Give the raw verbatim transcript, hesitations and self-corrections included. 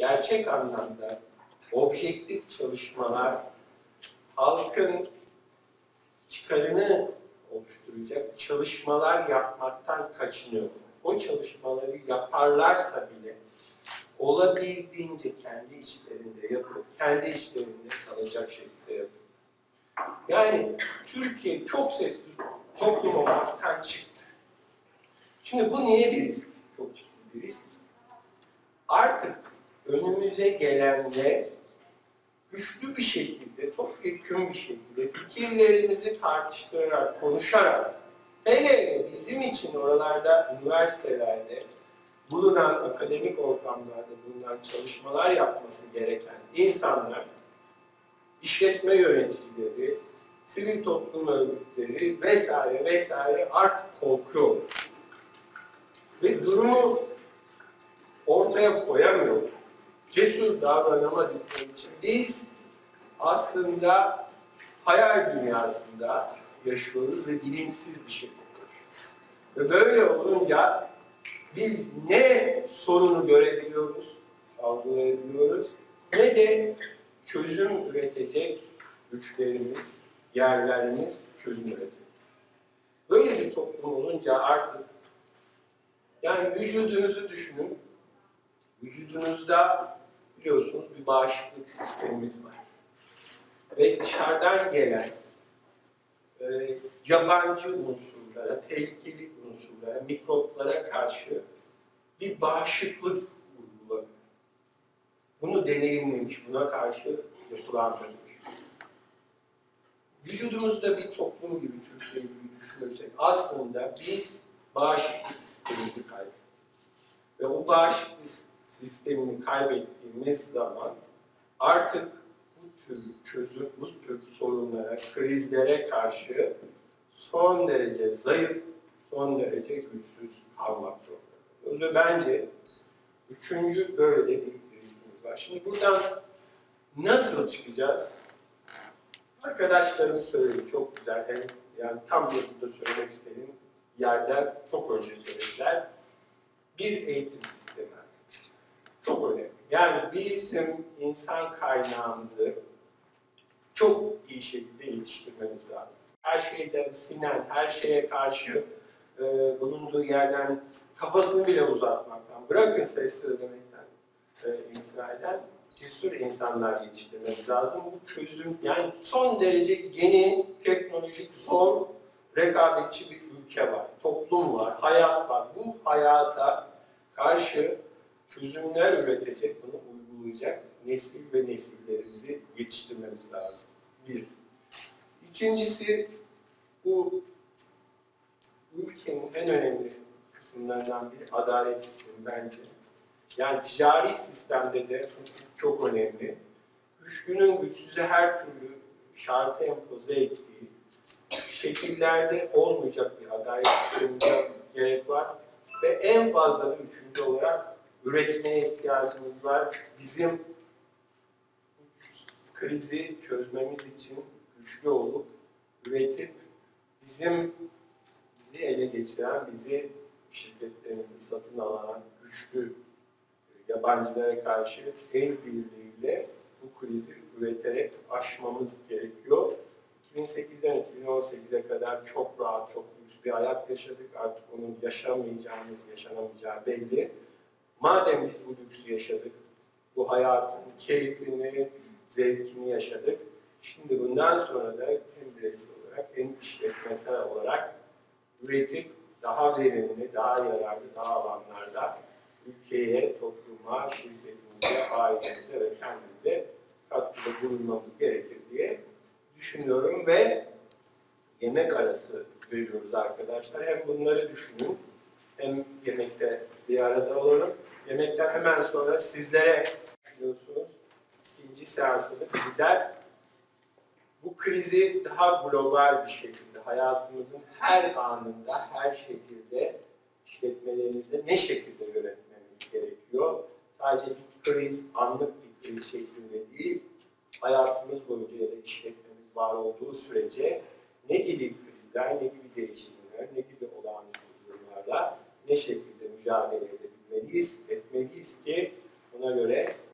gerçek anlamda objektif çalışmalar halkın çıkarını oluşturacak çalışmalar yapmaktan kaçınıyor. O çalışmaları yaparlarsa bile olabildiğince kendi işlerinde yapıp, kendi işlerinde kalacak şekilde yapıp. Yani Türkiye çok sesli toplum olmaktan çıktı. Şimdi bu niye bir risk? Çok ciddi bir risk. Artık önümüze gelenle güçlü bir şekilde, topyekun bir şekilde fikirlerimizi tartıştırarak, konuşarak, hele bizim için oralarda, üniversitelerde bulunan, akademik ortamlarda bulunan çalışmalar yapması gereken insanlar, işletme yöneticileri, sivil toplum örgütleri vesaire vesaire artık korkuyor. Ve durumu ortaya koyamıyor. Cesur davranamadıkları için biz aslında hayal dünyasında yaşıyoruz ve bilinçsiz bir şekilde yaşıyoruz. Ve böyle olunca biz ne sorunu görebiliyoruz, algılayabiliyoruz, ne de çözüm üretecek güçlerimiz, yerlerimiz çözüm üretecek. Böyle bir toplum olunca artık, yani vücudunuzu düşünün, vücudunuzda biliyorsunuz bir bağışıklık sistemimiz var. Ve dışarıdan gelen e, yabancı unsurlara, tehlikeli unsurlara, mikroplara karşı bir bağışıklık uygulanıyor. Bunu deneyimlemiş, buna karşı yapılandırmış. Vücudumuzda bir toplum gibi, Türkiye gibi düşünürsek aslında biz bağışıklık sistemimizi kaybettik. Ve o bağışıklık sistemini kaybettiğimiz zaman artık bu tür çözüm, bu tür sorunlara, krizlere karşı son derece zayıf, son derece güçsüz kalmak zorundayız. Ve bence üçüncü böyle bir riskimiz var. Şimdi buradan nasıl çıkacağız? Arkadaşlarım söyledi, çok güzel. Yani, yani tam burada söylemek istediğim yerden çok önce söylediler. Bir eğitim sistemi. Çok önemli. Yani bizim insan kaynağımızı çok iyi şekilde yetiştirmemiz lazım. Her şeyden sinen, her şeye karşı e, bulunduğu yerden kafasını bile uzatmaktan, bırakın ses söylemekten e, imtina eden cesur insanlar yetiştirmemiz lazım. Bu çözüm, yani son derece yeni, teknolojik, zor, rekabetçi bir ülke var, toplum var, hayat var. Bu hayata karşı çözümler üretecek, bunu uygulayacak nesil ve nesillerimizi yetiştirmemiz lazım. Bir. İkincisi, bu ülkenin en önemli kısımlarından biri adalet sistemi bence. Yani ticari sistemde de çok önemli. Güçlünün güçsüze her türlü şartı empoze ettiği şekillerde olmayacak bir adalet sistemine gerek var. Ve en fazla da üçüncü olarak üretmeye ihtiyacımız var. Bizim krizi çözmemiz için güçlü olup, üretip, bizim bizi ele geçiren, bizi şirketlerimizi satın alan güçlü yabancılara karşı el birliğiyle bu krizi üreterek aşmamız gerekiyor. iki bin sekizden iki bin on sekize kadar çok rahat, çok lüks bir hayat yaşadık. Artık onun yaşamayacağımız, yaşanamayacağı belli. Madem biz bu lüksü yaşadık, bu hayatın keyfini, zevkini yaşadık, şimdi bundan sonra da hem bireysel olarak hem işletmesel olarak üretip daha verimli, daha yararlı, daha alanlarda ülkeye, topluma, şirketimize, ailemize ve kendimize katkıda bulunmamız gerekir diye düşünüyorum ve yemek arası veriyoruz arkadaşlar. Hem bunları düşünün, hem yemekte bir arada olalım. Yemekten hemen sonra sizlere düşünüyorsunuz. İkinci seansında bizler bu krizi daha global bir şekilde hayatımızın her anında, her şekilde işletmelerimizde ne şekilde yönetmemiz gerekiyor? Sadece bir kriz, anlık bir kriz şeklinde değil, hayatımız boyunca ya da işletmemiz var olduğu sürece ne gibi krizler, ne gibi değişimler, ne gibi olağanüstü durumlarla ne şekilde mücadele edebilmeliyiz, etmeliyiz ki ona göre